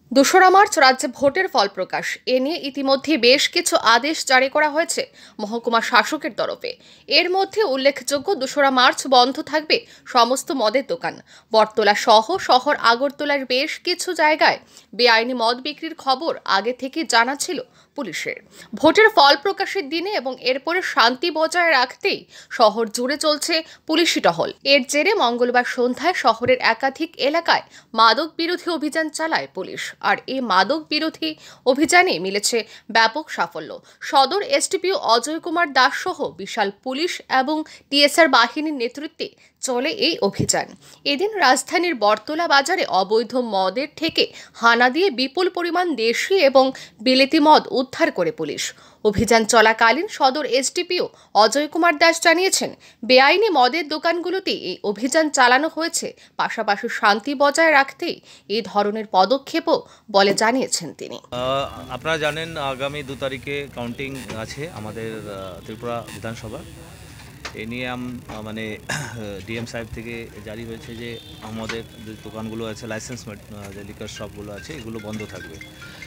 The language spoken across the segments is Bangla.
২রা মার্চ রাজ্যে ভোটের ফল প্রকাশ। এ নিয়ে ইতিমধ্যে বেশ কিছু আদেশ জারি করা হয়েছে মহকুমা শাসকের তরফে। এর মধ্যে উল্লেখযোগ্য ২রা মার্চ বন্ধ থাকবে সমস্ত মদের দোকান। বটতলা সহ শহর আগরতলার বেশ কিছু জায়গায় বেআইনি মদ বিক্রির খবর আগে থেকে জানা ছিল পুলিশের। ভোটের ফল প্রকাশের দিনে এবং এরপরে শান্তি বজায় রাখতেই শহর জুড়ে চলছে পুলিশি টহল। এর জেরে মঙ্গলবার সন্ধ্যায় শহরের একাধিক এলাকায় মাদক বিরোধী অভিযান চালায় পুলিশ। আর এই মাদক বিরোধী অভিযানে মিলেছে ব্যাপক সাফল্য। সদর এসডিপিও অজয় কুমার দাস সহ বিশাল পুলিশ এবং টিএসআর বাহিনীর নেতৃত্বে চলে এই অভিযান। এদিন রাজধানীর বটতলা বাজারে অবৈধ মদের থেকে হানা দিয়ে বিপুল পরিমাণ দেশি এবং বিলেতি মদ উদ্ধার করে পুলিশ। অভিযান চলাকালীন সদর এসডিপিও অজয় কুমার দাস জানিয়েছেন, বেআইনি মদের দোকানগুলোতে এই অভিযান চালানো হয়েছে, পাশাপাশি শান্তি বজায় রাখতেই এই ধরনের পদক্ষেপও বলে জানিয়েছেন তিনি। আপনারা জানেন আগামী 2 তারিখে কাউন্টিং আছে আমাদের ত্রিপুরা বিধানসভা। এ নিয়ে মানে ডিএম সাহেব থেকে জারি হয়েছে যে আমাদের যে দোকানগুলো আছে, লাইসেন্স যে লিকার শপগুলো আছে, এগুলো বন্ধ থাকবে।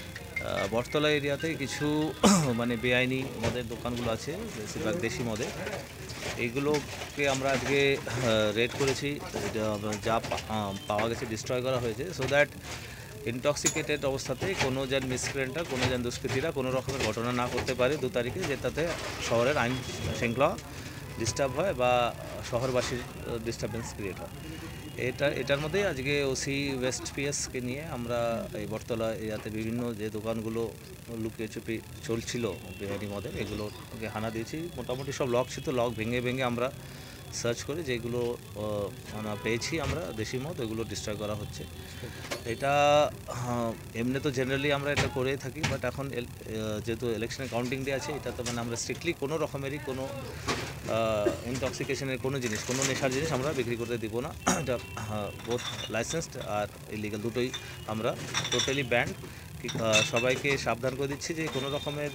বটতলা এরিয়াতে কিছু মানে বেআইনি মদের দোকানগুলো আছে, বেশিরভাগ দেশি মদের, এইগুলোকে আমরা আজকে রেড করেছি। যা পাওয়া গেছে ডিস্ট্রয় করা হয়েছে, সো দ্যাট ইনটক্সিকেটেড অবস্থাতে কোনো যেন মিসক্রিয়েন্টরা, কোনো যেন দুষ্কৃতীরা কোনো রকমের ঘটনা না করতে পারে 2 তারিখে, যেটাতে শহরের আইন শৃঙ্খলা ডিস্টার্ব হয় বা শহরবাসীর ডিস্টারবেন্স ক্রিয়েট হয়। এটার মধ্যেই আজকে ওসি ওয়েস্ট পিএসকে নিয়ে আমরা এই বটতলা এরিয়াতে বিভিন্ন যে দোকানগুলো লুকিয়ে চুপি চলছিল বেআইনি মদের, এগুলোকে হানা দিয়েছি। মোটামুটি সব লক ছিল, লক ভেঙে ভেঙে আমরা সার্চ করে যেগুলো মানে পেয়েছি আমরা দেশি মদ, ওইগুলো ডিস্ট্রয় করা হচ্ছে। এটা এমনি তো জেনারেলি আমরা এটা করে থাকি, বাট এখন যেহেতু ইলেকশনের কাউন্টিং ডে আছে, এটা তো মানে আমরা স্ট্রিক্টলি কোনো রকমেরই কোনো ইনটক্সিকেশনের কোনো জিনিস, কোনো নেশার জিনিস আমরা বিক্রি করতে দিব না। এটা বোথ লাইসেন্সড আর ইলিগাল দুটোই আমরা টোটালি ব্যান্ড। সবাইকে সাবধান করে দিচ্ছি যে কোনো রকমের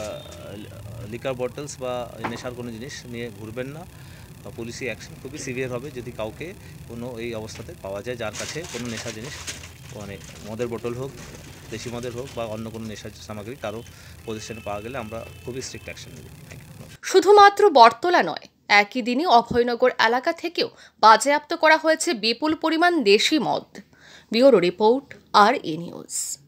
লিকার বটলস বা নেশার কোনো জিনিস নিয়ে ঘুরবেন না। পুলিশি অ্যাকশন খুবই সিভিয়ার হবে যদি কাউকে কোনো এই অবস্থাতে পাওয়া যায়, যার কাছে কোনো নেশা জিনিস, মানে মদের বোতল হোক, দেশি মদের হোক বা অন্য কোনো নেশার সামগ্রী কারো পজিশনে পাওয়া গেলে আমরা খুবই স্ট্রিক্ট অ্যাকশন নেব। শুধুমাত্র বটতলা নয়, একই দিনে অভয়নগর এলাকা থেকেও বাজেয়াপ্ত করা হয়েছে বিপুল পরিমাণ দেশি মদ। Bureau report, R news.